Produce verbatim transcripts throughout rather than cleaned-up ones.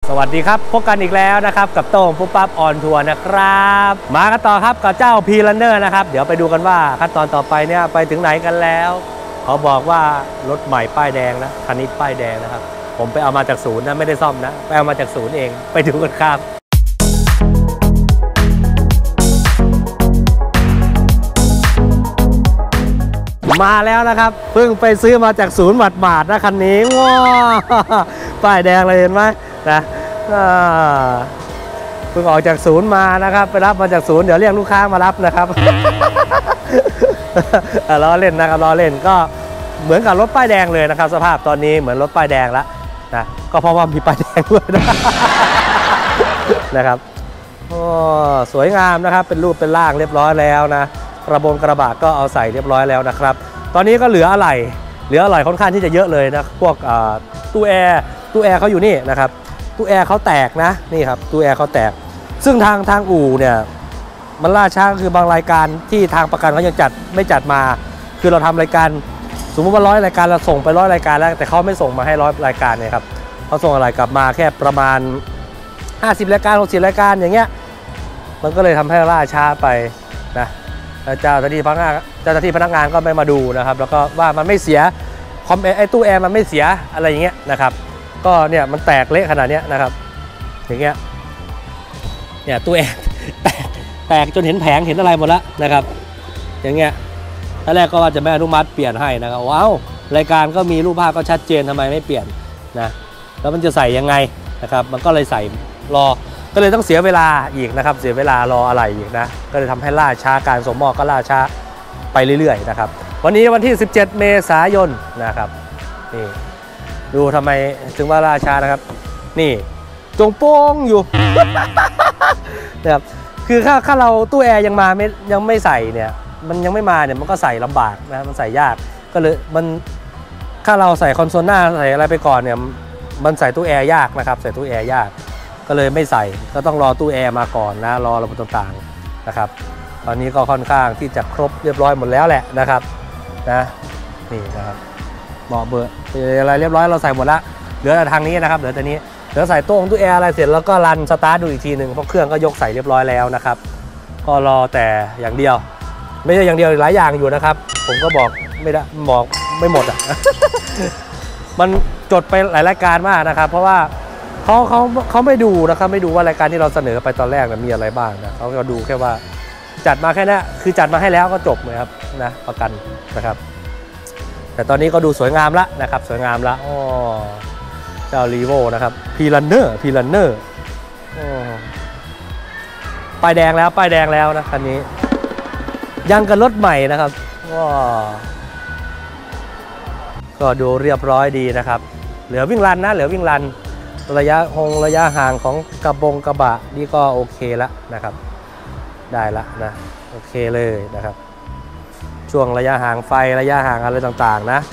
สวัสดีครับพบกันอีกแล้วนะครับกับโต้งปุ๊บปั๊บออนทัวร์นะครับมากันต่อครับกับเจ้าพีรันเนอร์นะครับเดี๋ยวไปดูกันว่าขั้นตอนต่อไปเนี่ยไปถึงไหนกันแล้วเขาบอกว่ารถใหม่ป้ายแดงนะคันนี้ป้ายแดงนะครับผมไปเอามาจากศูนย์นะไม่ได้ซ่อมนะไปเอามาจากศูนย์เองไปดูกันครับมาแล้วนะครับเพิ่งไปซื้อมาจากศูนย์หมาดๆนะคันนี้ว้าป้ายแดงเลยเห็นไหมนะเพิ่งออกจากศูนย์มานะครับไปรับมาจากศูนย์เดี๋ยวเรียกลูกค้ามารับนะครับล้อเล่นนะครับล้อเล่นก็เหมือนกับรถป้ายแดงเลยนะครับสภาพตอนนี้เหมือนรถป้ายแดงแล้วนะก็เพราะว่ามีป้ายแดงด้วยนะนะครับโอ้สวยงามนะครับเป็นรูปเป็นร่างเรียบร้อยแล้วนะกระบงกระบะก็เอาใส่เรียบร้อยแล้วนะครับตอนนี้ก็เหลืออะไหล่เหลืออะไหล่ค่อนข้างที่จะเยอะเลยนะพวกตู้แอร์ตู้แอร์เขาอยู่นี่นะครับตู้แอร์เขาแตกนะนี่ครับตู้แอร์เขาแตกซึ่งทางทางอู่เนี่ยมันล่าช้าคือบางรายการที่ทางประกันเขายังจัดไม่จัดมาคือเราทำรายการสมมติว่าร้อยรายการเราส่งไปร้อยรายการแล้วแต่เขาไม่ส่งมาให้ร้อยรายการเนี่ยครับเขาส่งอะไรกลับมาแค่ประมาณห้าสิบรายการหกสิบรายการอย่างเงี้ยมันก็เลยทำให้ล่าช้าไปนะเจ้าหน้าที่พนักงานเจ้าหน้าที่พนักงานก็ไม่มาดูนะครับแล้วก็ว่ามันไม่เสียคอมไอตู้แอร์มันไม่เสียอะไรอย่างเงี้ยนะครับก็เนี่ยมันแตกเละขนาดนี้นะครับอย่างเงี้ยเนี่ยตู้แอร์แตกแตกจนเห็นแผงเห็นอะไรหมดแล้วนะครับอย่างเงี้ยตอนแรกก็ว่าจะไม่อนุมัติเปลี่ยนให้นะครับว้าวรายการก็มีรูปภาพก็ชัดเจนทำไมไม่เปลี่ยนนะแล้วมันจะใส่ยังไงนะครับมันก็เลยใส่รอก็เลยต้องเสียเวลาอีกนะครับเสียเวลารออะไรอีกนะก็เลยทำให้ล่าช้าการส่งมอบก็ล่าช้าไปเรื่อยๆนะครับวันนี้วันที่สิบเจ็ดเมษายนนะครับนี่ดูทำไมถึงว่าล่าช้านะครับนี่จงโป้งอยู่ นะครับคือถ้าถ้าเราตู้แอร์ยังมาไม่ยังไม่ใส่เนี่ยมันยังไม่มาเนี่ยมันก็ใส่ลำบากนะมันใส่ยากก็เลยมันถ้าเราใส่คอนโซลหน้าใส่อะไรไปก่อนเนี่ยมันใส่ตู้แอร์ยากนะครับใส่ตู้แอร์ยากก็เลยไม่ใส่ก็ต้องรอตู้แอร์มาก่อนนะรอระบบต่างๆนะครับตอนนี้ก็ค่อนข้างที่จะครบเรียบร้อยหมดแล้วแหละนะครับนะนี่นะครับเบาะเบอร์อะไรเรียบร้อยเราใส่หมดละเหลือแต่ทางนี้นะครับเหลือแต่นี้เหลือใส่ตู้ตู้แอร์อะไรเสร็จแล้วก็รันสตาร์ทดูอีกทีหนึ่งเพราะเครื่องก็ยกใส่เรียบร้อยแล้วนะครับก็รอแต่อย่างเดียวไม่ใช่อย่างเดียวหลายอย่างอยู่นะครับผมก็บอกไม่ได้บอกไม่หมดอ่ะ มันจดไปหลายรายการมากนะครับเพราะว่าเขาเขาเขาไม่ดูนะครับไม่ดูว่ารายการที่เราเสนอไปตอนแรกมีอะไรบ้างนะเขาก็ดูแค่ว่าจัดมาแค่นี้คือจัดมาให้แล้วก็จบเลยครับนะประกันนะครับแต่ตอนนี้ก็ดูสวยงามละนะครับสวยงามละอ๋อเจ้ารีโวนะครับพีรันเนอร์พีรันเนอร์ป้ายแดงแล้วป้ายแดงแล้วนะคันนี้ยังกับรถใหม่นะครับว้าก็ดูเรียบร้อยดีนะครับเหลือวิ่งรันนะเหลือวิ่งรันระยะหงระยะห่างของกระบงกระบะนี่ก็โอเคแล้วนะครับได้ละนะโอเคเลยนะครับช่วงระยะห่างไฟระยะห่างอะไรต่างๆนะ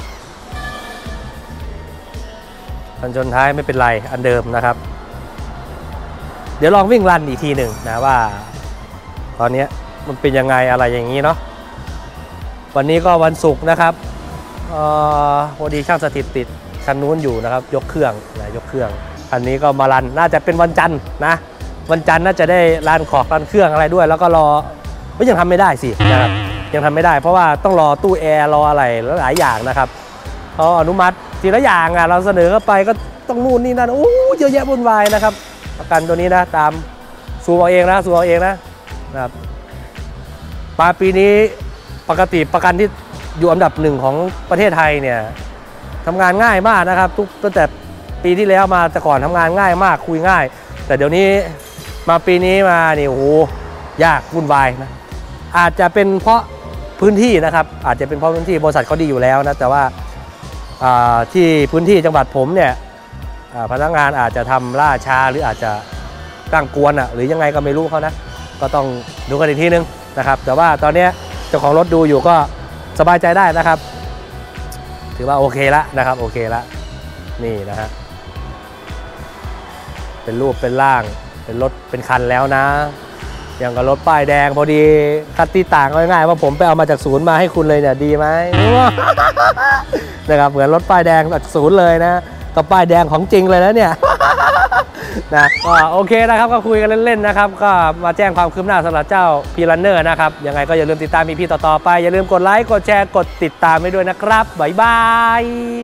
กันชนท้ายไม่เป็นไรอันเดิมนะครับเดี๋ยวลองวิ่งรันอีกทีหนึ่งนะว่าตอนนี้มันเป็นยังไงอะไรอย่างนี้เนาะวันนี้ก็วันศุกร์นะครับพอดีช่างสถิตติดคันนู้นอยู่นะครับยกเครื่องนะยกเครื่องอันนี้ก็มารันน่าจะเป็นวันจันทร์นะวันจันทร์น่าจะได้รันขอบรันเครื่องอะไรด้วยแล้วก็รอไม่ยังทำไม่ได้สินะครับยังทำไม่ได้เพราะว่าต้องรอตู้แอร์รออะไรหลายอย่างนะครับเขาอนุมัติทีละอย่างอ่ะเราเสนอเข้าไปก็ต้องนู่นนี่นั่นโอ้เยอะแยะวุ่นวายนะครับประกันตัวนี้นะตามซูเอาเองนะซูเอาเองนะนะครับมาปีนี้ปกติประกันที่อยู่อันดับหนึ่งของประเทศไทยเนี่ยทำงานง่ายมากนะครับทุกตั้งแต่ปีที่แล้วมาแต่ก่อนทำงานง่ายมากคุยง่ายแต่เดี๋ยวนี้มาปีนี้มานี่โอ้โหยากวุ่นวายนะอาจจะเป็นเพราะพื้นที่นะครับอาจจะเป็นเพราะพื้นที่บริษัทเขาดีอยู่แล้วนะแต่ว่าที่พื้นที่จังหวัดผมเนี่ยพนักงานอาจจะทำล่าช้าหรืออาจจะตั้งกวนอ่ะหรือยังไงก็ไม่รู้เขานะก็ต้องดูกันอีกทีนึงนะครับแต่ว่าตอนนี้เจ้าของรถดูอยู่ก็สบายใจได้นะครับถือว่าโอเคละนะครับโอเคละนี่นะฮะเป็นรูปเป็นร่างเป็นรถเป็นคันแล้วนะอย่างกับรถป้ายแดงพอดีคัดตีต่างง่ายๆว่าผมไปเอามาจากศูนย์มาให้คุณเลยเนี่ยดีไหมนะครับเหมือนรถป้ายแดงจากศูนย์เลยนะกับป้ายแดงของจริงเลยนะเนี่ยนะก็โอเคนะครับก็คุยกันเล่นๆนะครับก็มาแจ้งความคืบหน้าสำหรับเจ้าพีรันเนอร์นะครับยังไงก็อย่าลืมติดตามอีพีต่อๆไปอย่าลืมกดไลค์กดแชร์กดติดตามไว้ด้วยนะครับบ๊ายบาย